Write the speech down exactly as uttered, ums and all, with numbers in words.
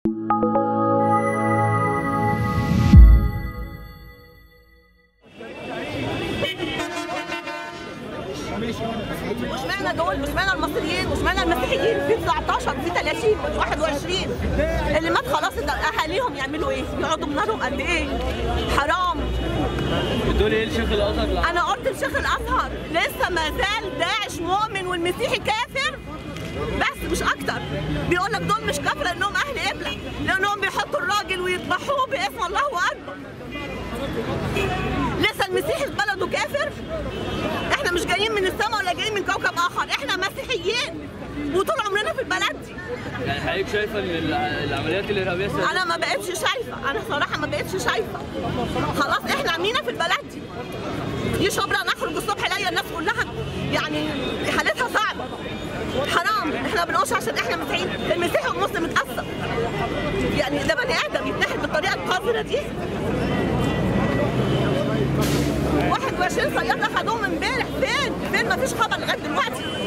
واشمعنى دول واشمعنى المصريين واشمعنى المسيحيين في تسعتاشر وفي تلاتين وفي واحد وعشرين اللي مات خلاص اهاليهم يعملوا ايه؟ يقعدوا بنارهم قد ايه؟ حرام. بتقولي ايه لشيخ الازهر؟ انا قلت لشيخ الازهر لسه ما زال داعش مؤمن والمسيحي كافر بس مش اكتر. بيقول لك دول مش كافر لانهم اهل قبله، لانهم بيحطوا الراجل ويذبحوه باسم الله اكبر. لسه المسيحي في بلده كافر؟ احنا مش جايين من السماء ولا جايين من كوكب اخر، احنا مسيحيين وطول عمرنا في البلد دي. يعني حضرتك شايفه ان العمليات الارهابيه سهلة؟ انا ما بقتش شايفه، انا صراحه ما بقتش شايفه. خلاص احنا عمينا في البلد دي. دي شبرا نخرج الصبح الاقي الناس كلها يعني حالتها صعبه. حرام، احنا ما بنقولش عشان احنا مسيحيين، المسيحي والمسلم اتأثر. يعني ده بني ادم يتنحت بالطريقه القذره دي. واحد وعشرين صياد اخدوهم امبارح، فين؟ فين؟ مفيش خبر لغايه دلوقتي.